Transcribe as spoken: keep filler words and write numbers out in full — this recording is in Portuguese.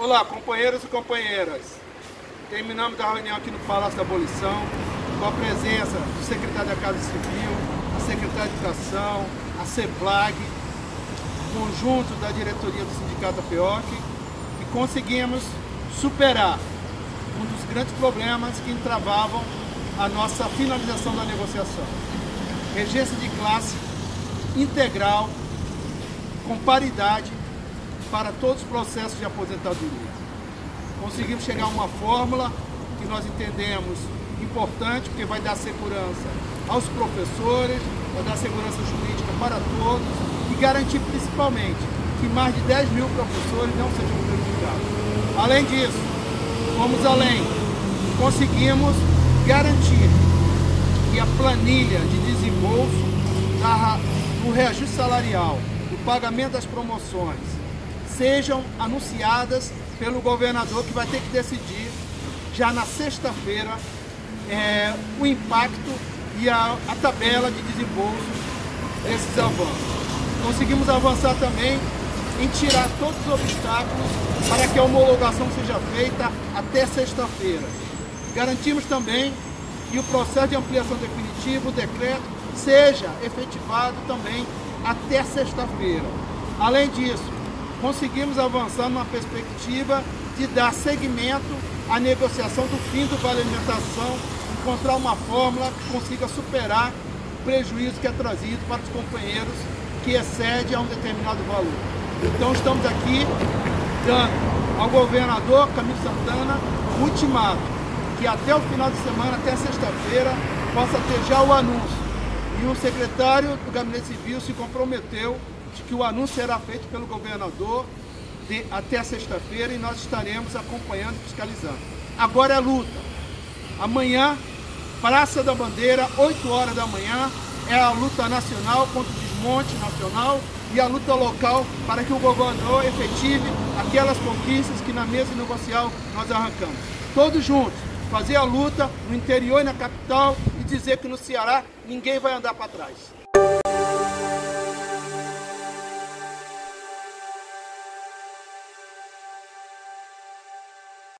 Olá, companheiros e companheiras. Terminamos a reunião aqui no Palácio da Abolição, com a presença do secretário da Casa Civil, a secretária de Educação, a CEPLAG, conjunto da diretoria do Sindicato A P O C, e conseguimos superar um dos grandes problemas que entravavam a nossa finalização da negociação. Regência de classe integral, com paridade para todos os processos de aposentadoria. Conseguimos chegar a uma fórmula que nós entendemos importante, porque vai dar segurança aos professores, vai dar segurança jurídica para todos e garantir principalmente que mais de dez mil professores não sejam prejudicados. Além disso, fomos além, conseguimos garantir que a planilha de desembolso do reajuste salarial, do pagamento das promoções, sejam anunciadas pelo governador, que vai ter que decidir já na sexta-feira é, o impacto e a, a tabela de desembolso desses avanços. Conseguimos avançar também em tirar todos os obstáculos para que a homologação seja feita até sexta-feira. Garantimos também que o processo de ampliação definitiva, o decreto, seja efetivado também até sexta-feira. Além disso, conseguimos avançar numa perspectiva de dar seguimento à negociação do fim do Vale Alimentação, encontrar uma fórmula que consiga superar o prejuízo que é trazido para os companheiros que excede a um determinado valor. Então estamos aqui dando ao governador Camilo Santana o ultimato, que até o final de semana, até sexta-feira, possa ter já o anúncio. E o secretário do Gabinete Civil se comprometeu de que o anúncio será feito pelo governador de, até sexta-feira, e nós estaremos acompanhando e fiscalizando. Agora é luta. Amanhã, Praça da Bandeira, oito horas da manhã, é a luta nacional contra o desmonte nacional e a luta local para que o governador efetive aquelas conquistas que na mesa negocial nós arrancamos. Todos juntos, fazer a luta no interior e na capital e dizer que no Ceará ninguém vai andar para trás.